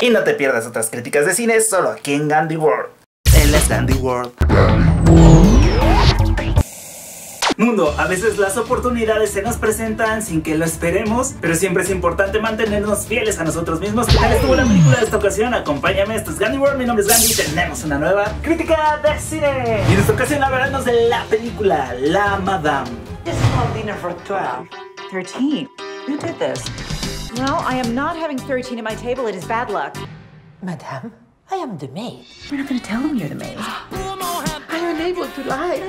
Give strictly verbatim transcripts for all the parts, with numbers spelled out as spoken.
Y no te pierdas otras críticas de cine solo aquí en Gandhi World. Él es Gandhi World. Mundo, a veces las oportunidades se nos presentan sin que lo esperemos, pero siempre es importante mantenernos fieles a nosotros mismos. ¿Qué tal estuvo la película de esta ocasión? Acompáñame, esto es Gandhi World, mi nombre es Gandhi y tenemos una nueva crítica de cine. Y en esta ocasión hablaremos de la película La Madame. This is called dinner for twelve. thirteen. Who did this? No, I am not having thirteen at my table. It is bad luck. Madame, I am the maid. We're not going to tell them you're the maid. I'm unable to lie.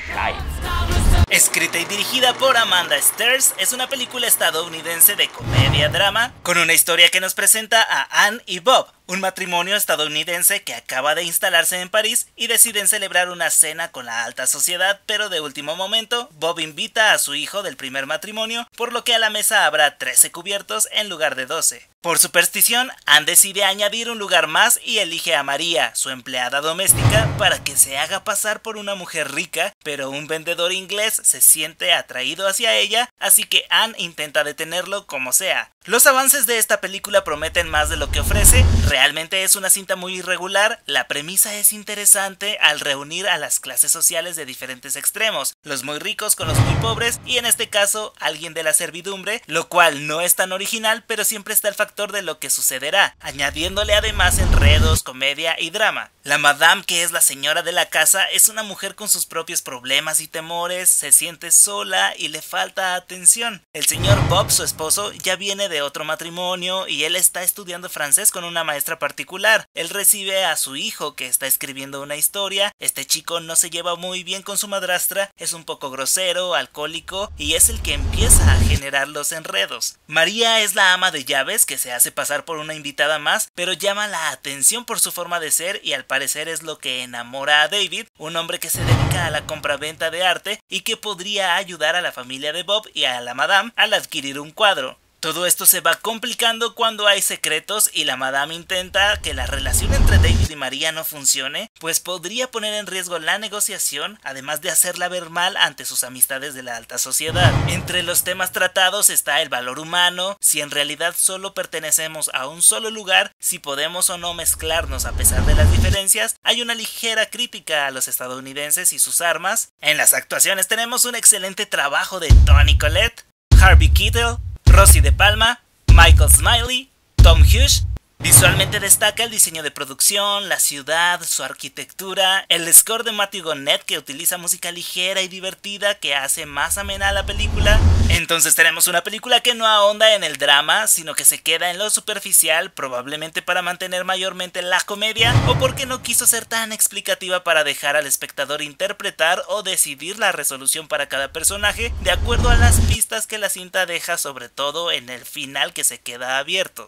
Escrita y dirigida por Amanda Sters, es una película estadounidense de comedia-drama con una historia que nos presenta a Anne y Bob, un matrimonio estadounidense que acaba de instalarse en París y deciden celebrar una cena con la alta sociedad, pero de último momento Bob invita a su hijo del primer matrimonio, por lo que a la mesa habrá trece cubiertos en lugar de doce. Por superstición, Anne decide añadir un lugar más y elige a María, su empleada doméstica, para que se haga pasar por una mujer rica, pero un vendedor inglés se siente atraído hacia ella, así que Anne intenta detenerlo como sea. Los avances de esta película prometen más de lo que ofrece. Realmente es una cinta muy irregular. La premisa es interesante al reunir a las clases sociales de diferentes extremos, los muy ricos con los muy pobres y en este caso alguien de la servidumbre, lo cual no es tan original, pero siempre está el factor de lo que sucederá, añadiéndole además enredos, comedia y drama. La Madame, que es la señora de la casa, es una mujer con sus propios problemas y temores, se siente sola y le falta atención. El señor Bob, su esposo, ya viene de otro matrimonio y él está estudiando francés con una maestra particular. Él recibe a su hijo que está escribiendo una historia. Este chico no se lleva muy bien con su madrastra, es un poco grosero, alcohólico y es el que empieza a generar los enredos. María es la ama de llaves que se hace pasar por una invitada más, pero llama la atención por su forma de ser y al parecer es lo que enamora a David, un hombre que se dedica a la compraventa de arte y que podría ayudar a la familia de Bob y a la Madame al adquirir un cuadro. Todo esto se va complicando cuando hay secretos y la Madame intenta que la relación entre David y María no funcione, pues podría poner en riesgo la negociación, además de hacerla ver mal ante sus amistades de la alta sociedad. Entre los temas tratados está el valor humano, si en realidad solo pertenecemos a un solo lugar, si podemos o no mezclarnos a pesar de las diferencias. Hay una ligera crítica a los estadounidenses y sus armas. En las actuaciones tenemos un excelente trabajo de Toni Collette, Harvey Keitel, Rosie de Palma, Michael Smiley, Tom Hughes. Visualmente destaca el diseño de producción, la ciudad, su arquitectura, el score de Matthew Gonnet que utiliza música ligera y divertida que hace más amena la película. Entonces tenemos una película que no ahonda en el drama, sino que se queda en lo superficial, probablemente para mantener mayormente la comedia o porque no quiso ser tan explicativa para dejar al espectador interpretar o decidir la resolución para cada personaje de acuerdo a las pistas que la cinta deja, sobre todo en el final que se queda abierto.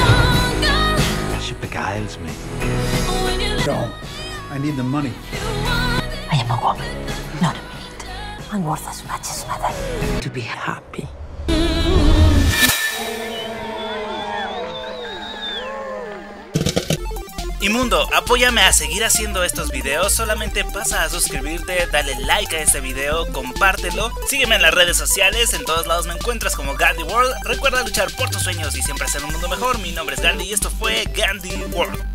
She beguiles me. No, I need the money. I am a woman, not a maid. I'm worth as much as mother. To be happy. Y mundo, apóyame a seguir haciendo estos videos, solamente pasa a suscribirte, dale like a este video, compártelo, sígueme en las redes sociales, en todos lados me encuentras como Gandhi World, recuerda luchar por tus sueños y siempre hacer un mundo mejor. Mi nombre es Gandhi y esto fue Gandhi World.